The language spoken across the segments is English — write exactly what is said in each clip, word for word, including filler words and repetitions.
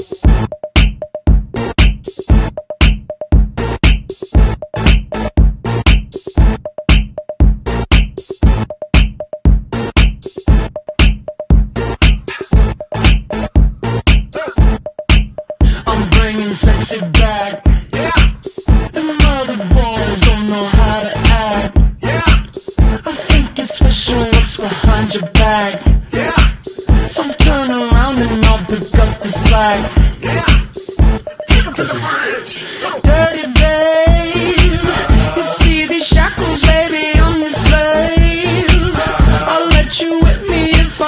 I'm bringing sexy back. Yeah. The mother boys don't know how to act. Yeah. I think it's special what's behind your back. Yeah. So turn around and I'll pick up the slack. Yeah. Take 'em to the bridge. Dirty babe, you see these shackles, baby, I'm your slave. I'll let you whip me if I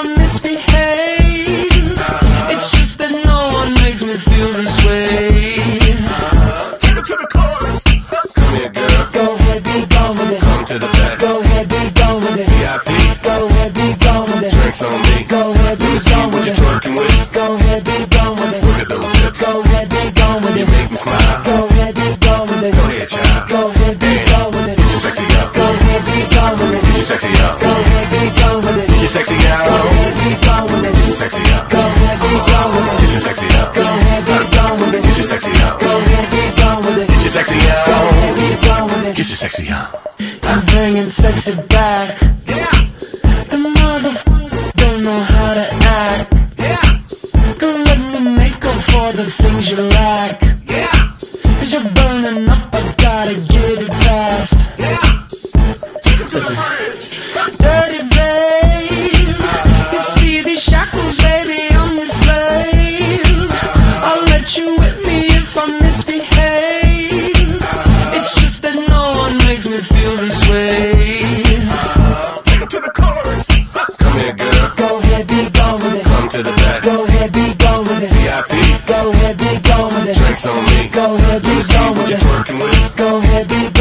misbehave. It's just that no one makes me feel this way. Take it to the chorus. Come here, girl. Go ahead, be gone with it. Come to the back. Go ahead, be gone with it. V I P. Go ahead, be gone with it. Drinks on me. Go ahead, be Let me see gone what with you're it. twerking with. Go ahead, be gone with it. Look at those hips. Go ahead, be gone with You it. make me smile. Go ahead, be gone with it. Go ahead, child. Go ahead, be gone with it. Get your sexy out. Go ahead, be gone with it. Get your sexy out. Go ahead, be gone with it. Get your sexy out. Go ahead, be gone with it. Get your sexy out. Go ahead, be gone with it. Get your sexy out. Go ahead, be gone with it. Get your sexy out. Go ahead, be gone with it. Get your sexy out. Go ahead, be gone with it. Get your sexy out. I'm bringing sexy back. Yeah. The motherfucker don't know how to act. Yeah. Don't let me make up for the things you lack. Yeah. Cause you're burning up, I gotta get it fast. Yeah. Take it to Listen. the bridge. Dirty babe, you see these shackles, baby, I'm your slave. I'll let you whip me if I misbehave. It's just that no one makes me feel this way. Take it to the chorus. Come here, girl. Go ahead, be gone with it. Come to the back. Go ahead, be gone with it. V I P. Go ahead, be gone with it. Drinks on me. Go ahead, Let me be see gone what with you're it. twerking with. Go ahead, be